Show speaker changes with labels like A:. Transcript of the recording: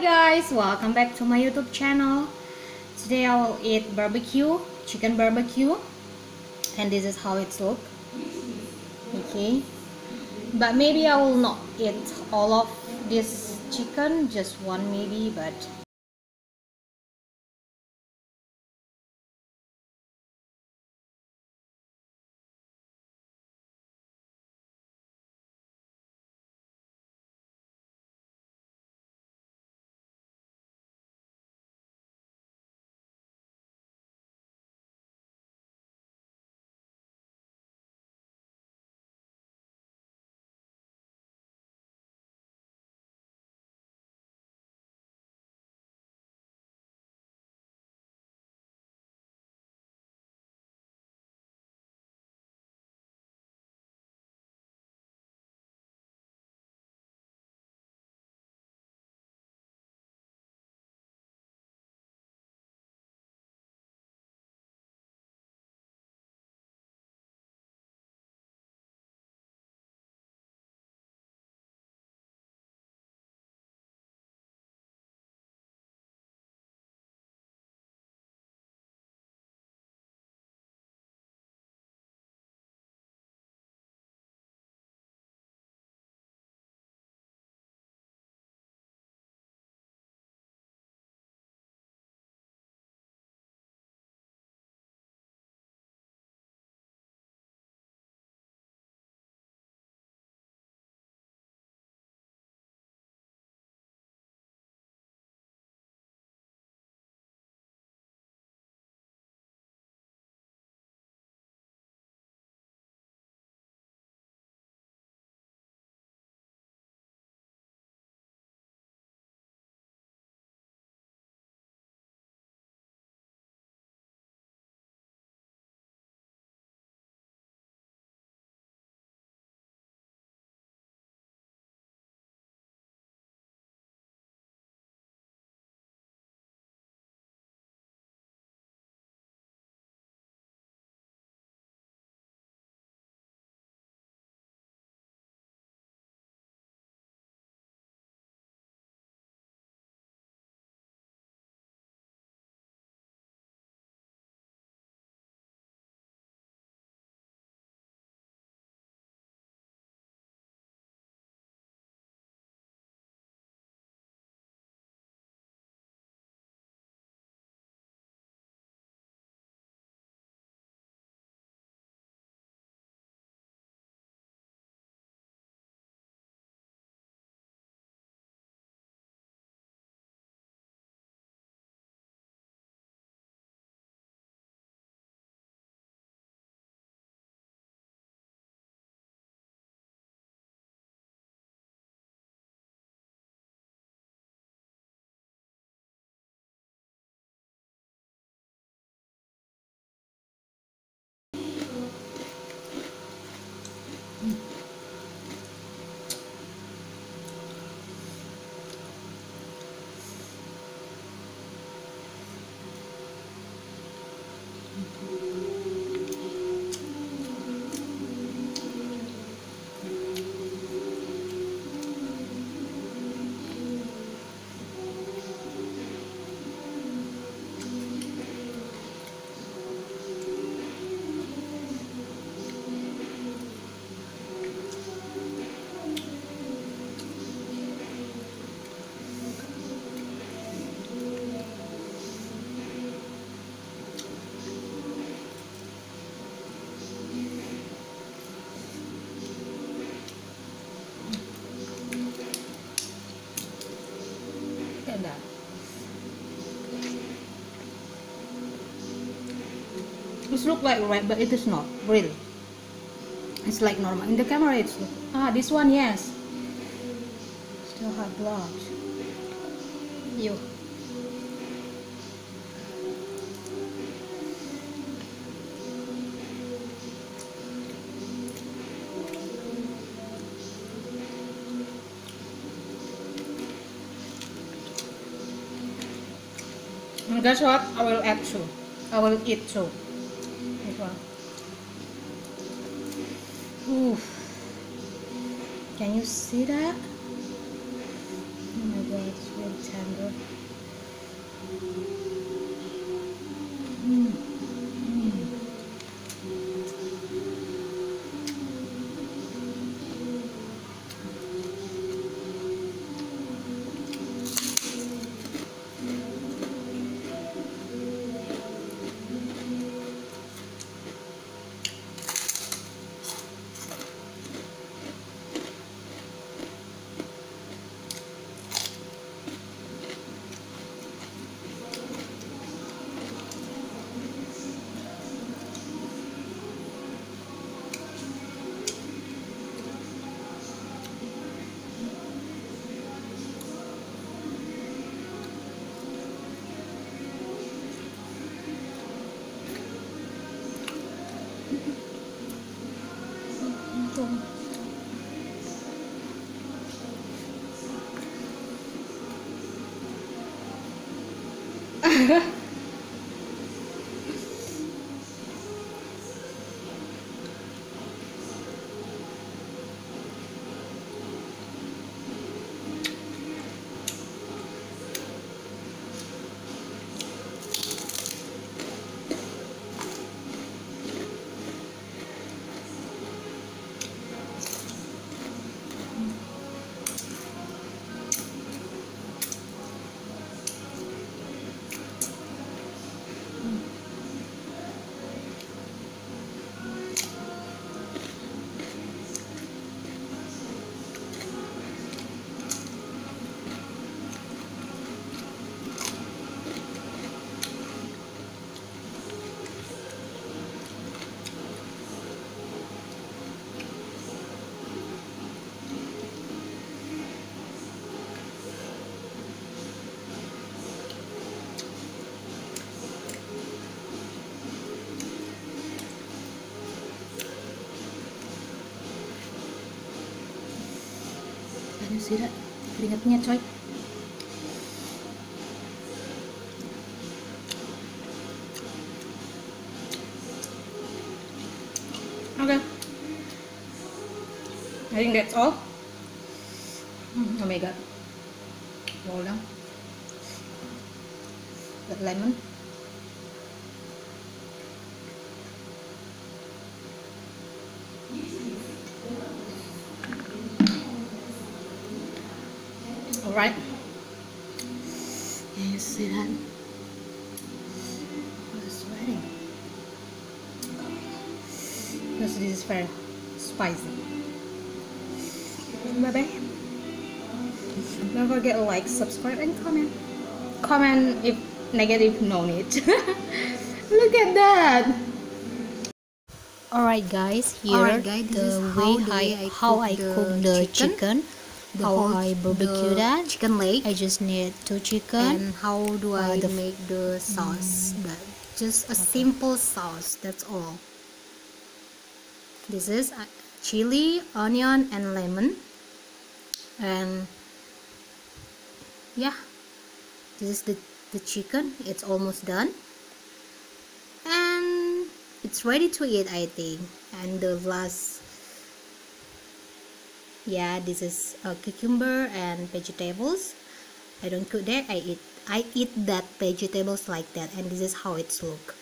A: guys, welcome back to my YouTube channel. Today I will eat chicken barbecue, and this is how it's look. Okay, but maybe I will not eat all of this chicken, just one maybe, but look at that. It looks like red, but it is not really. It's like normal. In the camera, it's this one, yes. Still have blood. You. And guess what? I will add two. I will eat two. This one. Oof. Can you see that? Oh my god, it's really tender. longer. Can you see that? Keringatnya coy. Okay, I think that's all. Oh my god, roll down. Got lemon. All right. Can you see that? It's ready. Because this is very spicy. Bye bye. Don't forget to like, subscribe, and comment. Comment if negative, no need. Look at that. Alright guys, here the way how I cook the chicken. How I barbecue that chicken leg. I just need 2 chicken. And how do I make the sauce? Just a simple sauce, that's all. This is chili, onion, and lemon. And yeah, this is the chicken. It's almost done. And it's ready to eat, I think. And the last, yeah, this is a cucumber and vegetables. I don't cook that. I eat that vegetables like that, and this is how it's look.